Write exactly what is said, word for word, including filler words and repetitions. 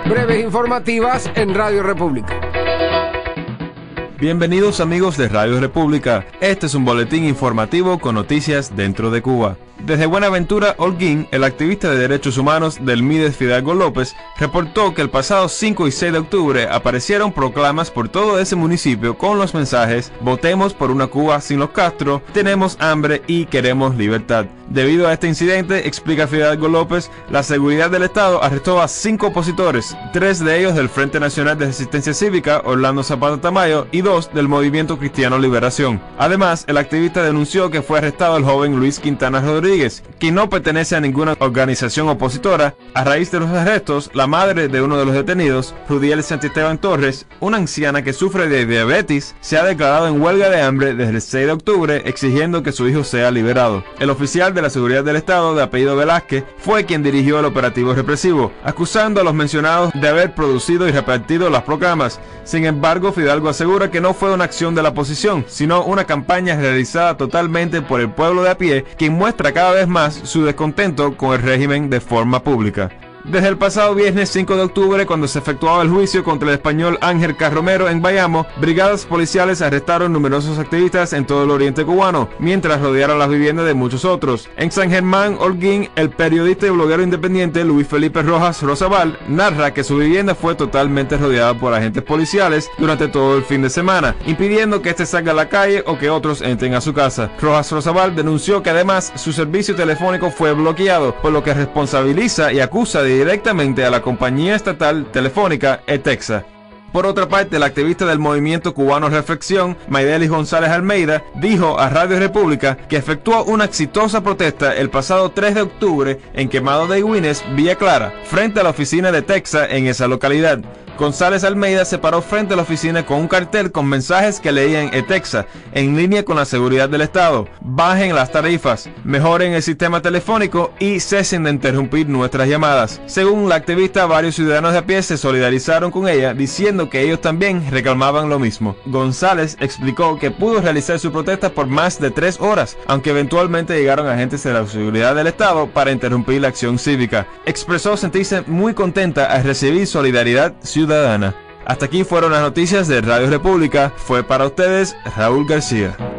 breves informativas en Radio República. Bienvenidos amigos de Radio República. Este es un boletín informativo con noticias dentro de Cuba. Desde Buenaventura, Holguín, el activista de derechos humanos del Mides Fidalgo López reportó que el pasado cinco y seis de octubre aparecieron proclamas por todo ese municipio con los mensajes: votemos por una Cuba sin los Castro, tenemos hambre y queremos libertad. Debido a este incidente, explica Fidalgo López, la seguridad del Estado arrestó a cinco opositores, tres de ellos del Frente Nacional de Resistencia Cívica, Orlando Zapata Tamayo, y dos del Movimiento Cristiano Liberación. Además, el activista denunció que fue arrestado el joven Luis Quintana Rodríguez, quien no pertenece a ninguna organización opositora. A raíz de los arrestos, la madre de uno de los detenidos, Rudiel Santisteban Torres, una anciana que sufre de diabetes, se ha declarado en huelga de hambre desde el seis de octubre, exigiendo que su hijo sea liberado. El oficial de la Seguridad del Estado, de apellido Velázquez, fue quien dirigió el operativo represivo, acusando a los mencionados de haber producido y repartido las proclamas. Sin embargo, Fidalgo asegura que no fue una acción de la oposición, sino una campaña realizada totalmente por el pueblo de a pie, quien muestra cada vez más su descontento con el régimen de forma pública. Desde el pasado viernes cinco de octubre, cuando se efectuaba el juicio contra el español Ángel Carromero en Bayamo, brigadas policiales arrestaron numerosos activistas en todo el oriente cubano, mientras rodearon las viviendas de muchos otros. En San Germán, Holguín, el periodista y bloguero independiente Luis Felipe Rojas Rosabal narra que su vivienda fue totalmente rodeada por agentes policiales durante todo el fin de semana, impidiendo que éste salga a la calle o que otros entren a su casa. Rojas Rosabal denunció que además su servicio telefónico fue bloqueado, por lo que responsabiliza y acusa de directamente a la compañía estatal telefónica ETEXA. Por otra parte, el activista del movimiento cubano Reflexión, Maydelis González Almeida, dijo a Radio República que efectuó una exitosa protesta el pasado tres de octubre en Quemado de Higüines, Villa Clara, frente a la oficina de ETEXA en esa localidad. González Almeida se paró frente a la oficina con un cartel con mensajes que leían ETEXA, en línea con la seguridad del Estado: bajen las tarifas, mejoren el sistema telefónico y cesen de interrumpir nuestras llamadas. Según la activista, varios ciudadanos de a pie se solidarizaron con ella, diciendo que ellos también reclamaban lo mismo. González explicó que pudo realizar su protesta por más de tres horas, aunque eventualmente llegaron agentes de la seguridad del Estado para interrumpir la acción cívica. Expresó sentirse muy contenta al recibir solidaridad ciudadana. Ciudadana. Hasta aquí fueron las noticias de Radio República. Fue para ustedes Raúl García.